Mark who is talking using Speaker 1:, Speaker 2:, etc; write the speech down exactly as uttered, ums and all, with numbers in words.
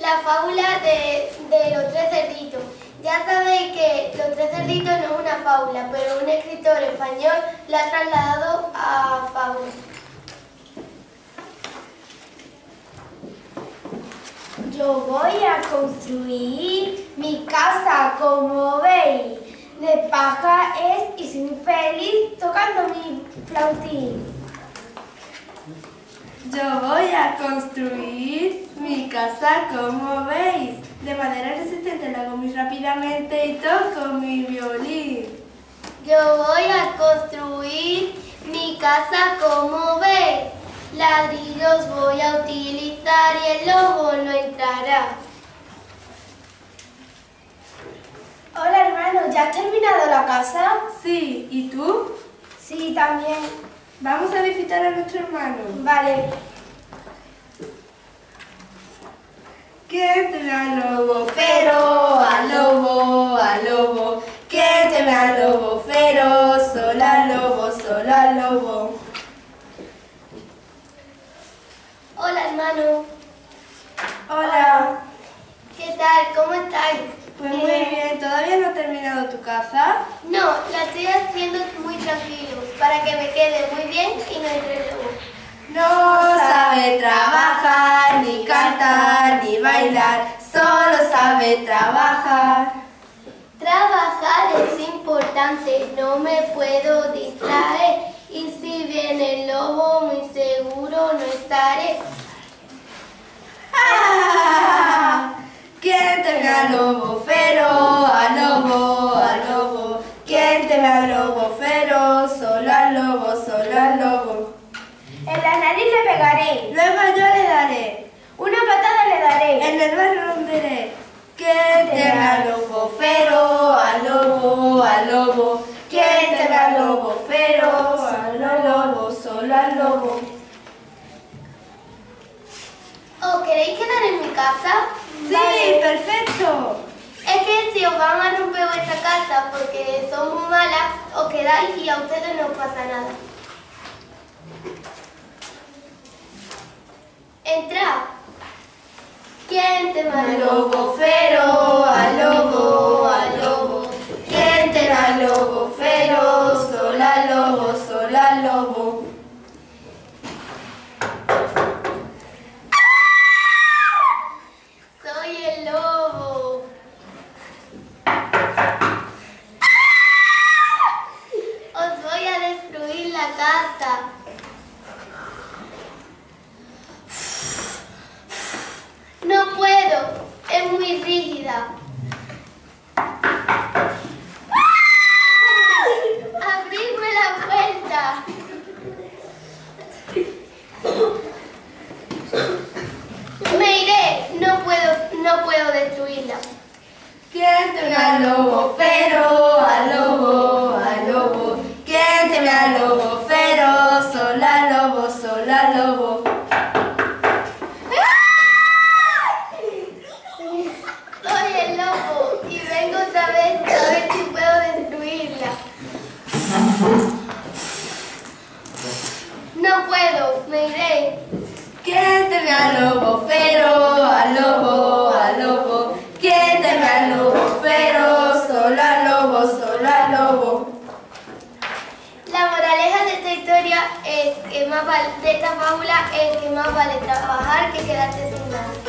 Speaker 1: la fábula de, de los tres cerditos. Ya sabéis que Los tres cerditos no es una fábula, pero un escritor español la ha trasladado a fábula.
Speaker 2: Yo voy a construir mi casa, como veis. De paja es y soy feliz tocando mi flautín.
Speaker 3: Yo voy a construir mi casa, como veis. De madera resistente la hago muy rápidamente y toco mi violín.
Speaker 1: Yo voy a construir mi casa, como veis. Ladrillos voy a utilizar y el lobo no entrará.
Speaker 2: Hola hermano, ¿ya has terminado la casa?
Speaker 3: Sí, ¿y tú?
Speaker 2: Sí, también.
Speaker 3: Vamos a visitar a nuestro hermano.
Speaker 2: Vale.
Speaker 3: ¿Quién teme al lobo feroz? Al lobo, al lobo. ¿Quién teme al lobo feroz? Solo al lobo, solo al lobo.
Speaker 1: Hola hermano.
Speaker 3: Hola.
Speaker 1: ¿Qué tal? ¿Cómo estáis?
Speaker 3: Pues muy bien, ¿todavía no has terminado tu casa?
Speaker 1: No, la estoy haciendo muy tranquilo, para que me quede muy bien y no entre el lobo.
Speaker 3: No sabe trabajar, ni cantar, ni bailar, solo sabe trabajar.
Speaker 1: Trabajar es importante, no me puedo distraer, y si viene el lobo muy seguro no estaré.
Speaker 3: ¡Ah! ¿Quién teme al lobo feroz? Al lobo, al lobo. ¿Quién teme al lobo feroz? Solo al lobo, solo al lobo.
Speaker 2: En la nariz le pegaré.
Speaker 3: Luego yo le daré.
Speaker 2: Una patada le daré.
Speaker 3: En el barro romperé. ¿Quién teme al lobo feroz? Al lobo, al lobo. ¿Quién teme al lobo feroz? Solo al lobo, solo al lobo.
Speaker 1: ¿Os queréis quedar en mi casa?
Speaker 3: Sí, vale. Perfecto.
Speaker 1: Es que si os van a romper vuestra casa porque son muy malas, os quedáis y a ustedes no os pasa nada. Entrad. ¿Quién teme al lobo feroz? Al lobo, al lobo. ¿Quién teme al lobo feroz? Solo al lobo, solo al lobo. Soy el lobo. Os voy a destruir la casa. No puedo, es muy rígida. ¡Abridme la puerta! Me iré, no puedo, no puedo destruirla.
Speaker 3: ¿Quién teme al lobo feroz? Al lobo, al lobo. ¿Quién teme al lobo feroz? Solo al lobo, solo al lobo.
Speaker 1: Soy el lobo y vengo otra vez a ver si puedo destruirla. No puedo, me iré.
Speaker 3: ¿Quién teme al lobo feroz? Al lobo, al lobo. ¿Quién teme al lobo feroz? Solo al lobo, solo al lobo.
Speaker 1: La moraleja de esta historia es que más vale, de esta fábula es que más vale trabajar que quedarte sin nada.